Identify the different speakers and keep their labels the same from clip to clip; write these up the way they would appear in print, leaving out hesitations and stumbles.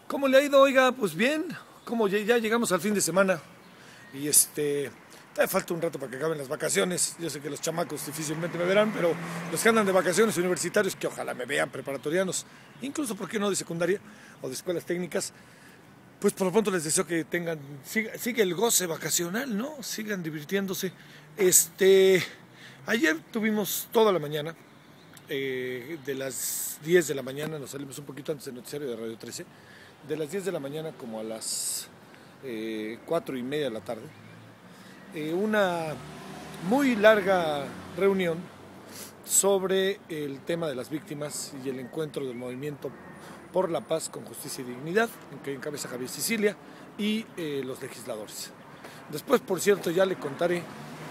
Speaker 1: ¿Cómo le ha ido? Oiga, pues bien, como ya llegamos al fin de semana y todavía falta un rato para que acaben las vacaciones. Yo sé que los chamacos difícilmente me verán, pero los que andan de vacaciones universitarios, que ojalá me vean, preparatorianos, incluso, ¿por qué no?, de secundaria o de escuelas técnicas, pues por lo pronto les deseo que siga el goce vacacional, ¿no? Sigan divirtiéndose. Ayer tuvimos toda la mañana, de las 10 de la mañana, nos salimos un poquito antes del noticiario de Radio 13, de las 10 de la mañana como a las 4:30 de la tarde, una muy larga reunión sobre el tema de las víctimas y el encuentro del movimiento por la paz con justicia y dignidad, en que encabeza Javier Sicilia y los legisladores. Después, por cierto, ya le contaré,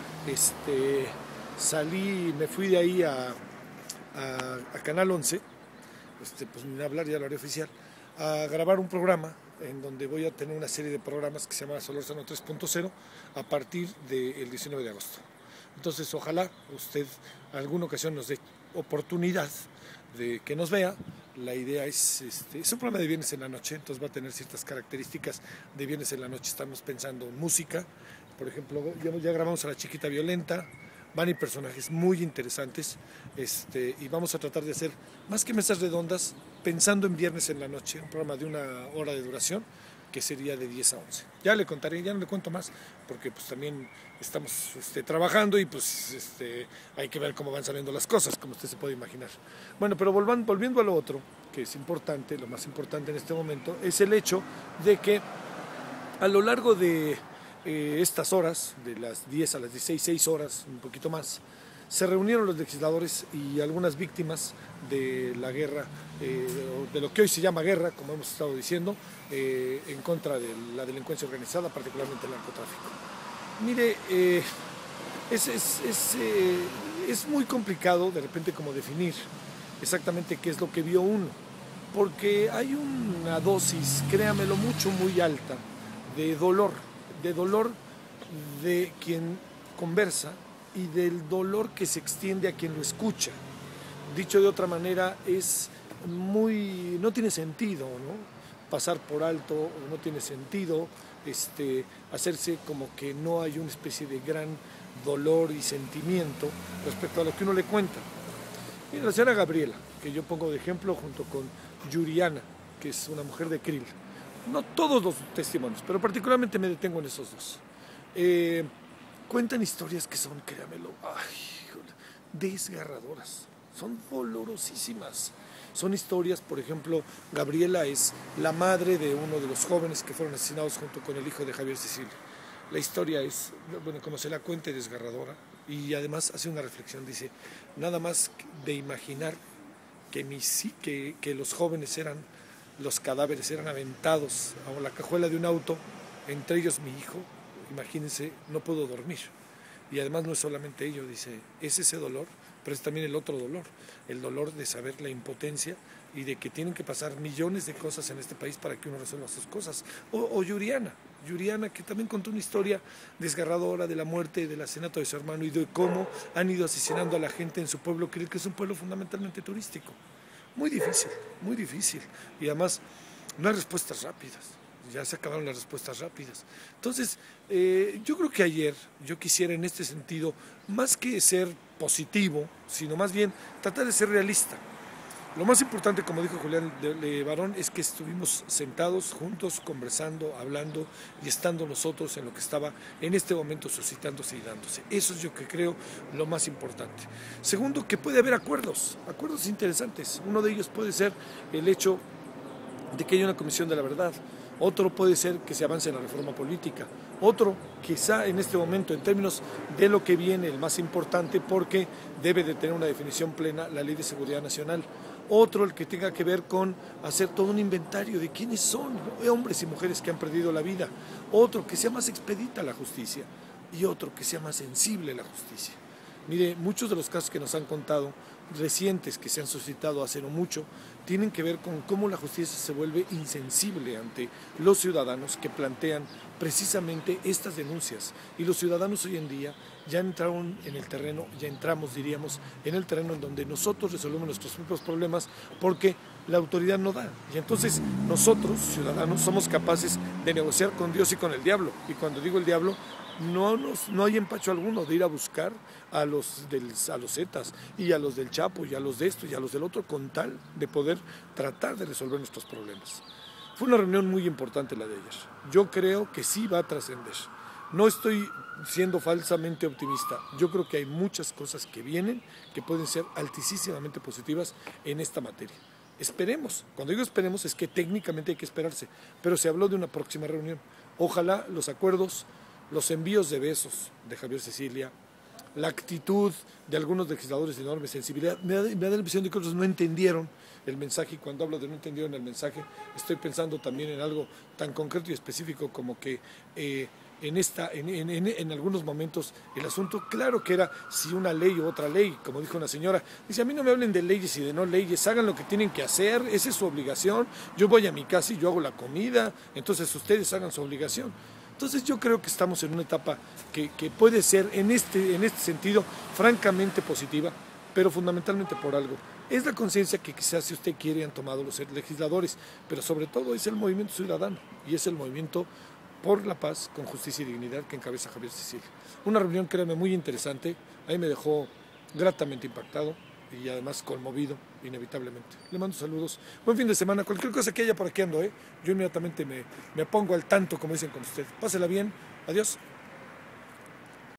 Speaker 1: me fui de ahí a Canal 11, pues ni hablar, ya lo haré oficial, a grabar un programa en donde voy a tener una serie de programas que se llama Solórzano 3.0 a partir del 19 de agosto. Entonces, ojalá usted alguna ocasión nos dé oportunidad de que nos vea. La idea es un programa de viernes en la noche, entonces va a tener ciertas características de viernes en la noche. Estamos pensando en música, por ejemplo, ya grabamos a La Chiquita Violenta. Van a ir personajes muy interesantes, y vamos a tratar de hacer, más que mesas redondas, pensando en viernes en la noche, un programa de 1 hora de duración, que sería de 10 a 11. Ya le contaré, ya no le cuento más, porque pues también estamos trabajando y pues hay que ver cómo van saliendo las cosas, como usted se puede imaginar. Bueno, pero volviendo a lo otro, que es importante, lo más importante en este momento, es el hecho de que a lo largo de estas horas, de las 10 a las 16, 6 horas, un poquito más, se reunieron los legisladores y algunas víctimas de la guerra, de lo que hoy se llama guerra, como hemos estado diciendo, en contra de la delincuencia organizada, particularmente el narcotráfico. Mire, es muy complicado de repente como definir exactamente qué es lo que vio uno, porque hay una dosis, créamelo, muy alta de dolor de quien conversa y del dolor que se extiende a quien lo escucha. Dicho de otra manera, no tiene sentido, ¿no?, pasar por alto, o no tiene sentido hacerse como que no hay una especie de gran dolor y sentimiento respecto a lo que uno le cuenta. Mira, la señora Gabriela, que yo pongo de ejemplo junto con Yuriana, que es una mujer de Krill. No todos los testimonios, pero particularmente me detengo en esos dos. Cuentan historias que son, créamelo, desgarradoras, son dolorosísimas. Son historias, por ejemplo, Gabriela es la madre de uno de los jóvenes que fueron asesinados junto con el hijo de Javier Sicilia. La historia es, bueno, como se la cuenta, desgarradora, y además hace una reflexión, dice, nada más de imaginar que los jóvenes los cadáveres eran aventados a la cajuela de un auto, entre ellos mi hijo, imagínense, no puedo dormir. Y además no es solamente ello, dice, es ese dolor, pero es también el otro dolor, el dolor de saber la impotencia y de que tienen que pasar millones de cosas en este país para que uno resuelva sus cosas. O Yuriana, que también contó una historia desgarradora de la muerte y del asesinato de su hermano y de cómo han ido asesinando a la gente en su pueblo, que es un pueblo fundamentalmente turístico. Muy difícil. Y además no hay respuestas rápidas. Ya se acabaron las respuestas rápidas. Entonces, yo creo que ayer yo quisiera en este sentido, más que ser positivo, sino más bien tratar de ser realista. Lo más importante, como dijo Julián Barón, es que estuvimos sentados juntos, conversando, hablando y estando nosotros en lo que estaba en este momento suscitándose y dándose. Eso es yo que creo lo más importante. Segundo, que puede haber acuerdos interesantes. Uno de ellos puede ser el hecho de que haya una comisión de la verdad. Otro puede ser que se avance en la reforma política. Otro, quizá en este momento, en términos de lo que viene, el más importante, porque debe de tener una definición plena, la Ley de Seguridad Nacional. Otro, el que tenga que ver con hacer todo un inventario de quiénes son, ¿no?, hombres y mujeres que han perdido la vida. Otro, que sea más expedita la justicia. Y otro, que sea más sensible la justicia. Mire, muchos de los casos que nos han contado recientes que se han suscitado hace no mucho tienen que ver con cómo la justicia se vuelve insensible ante los ciudadanos que plantean precisamente estas denuncias. Y los ciudadanos hoy en día ya entraron en el terreno, ya entramos, diríamos, en el terreno en donde nosotros resolvemos nuestros propios problemas porque la autoridad no da. Y entonces nosotros, ciudadanos, somos capaces de negociar con Dios y con el diablo. Y cuando digo el diablo, no hay empacho alguno de ir a buscar a los Zetas y a los del Chapo y a los de esto y a los del otro con tal de poder tratar de resolver nuestros problemas. Fue una reunión muy importante la de ayer. Yo creo que sí va a trascender. No estoy siendo falsamente optimista. Yo creo que hay muchas cosas que vienen que pueden ser altísimamente positivas en esta materia. Esperemos. Cuando digo esperemos es que técnicamente hay que esperarse, pero se habló de una próxima reunión. Ojalá los acuerdos, los envíos de besos de Javier Cecilia, la actitud de algunos legisladores de enorme sensibilidad, me da la impresión de que otros no entendieron el mensaje, y cuando hablo de no entendieron el mensaje, estoy pensando también en algo tan concreto y específico como que en algunos momentos el asunto, claro que era si una ley u otra ley, como dijo una señora, dice, a mí no me hablen de leyes y de no leyes, hagan lo que tienen que hacer, esa es su obligación, yo voy a mi casa y yo hago la comida, entonces ustedes hagan su obligación. Entonces yo creo que estamos en una etapa que puede ser en este sentido francamente positiva, pero fundamentalmente por algo. Es la conciencia que quizás, si usted quiere, han tomado los legisladores, pero sobre todo es el movimiento ciudadano y es el movimiento por la paz, con justicia y dignidad que encabeza Javier Cecilia. Una reunión, créanme, muy interesante, a mí me dejó gratamente impactado y además conmovido, inevitablemente. Le mando saludos, buen fin de semana, cualquier cosa que haya por aquí ando, yo inmediatamente me pongo al tanto, como dicen con usted. Pásela bien, adiós.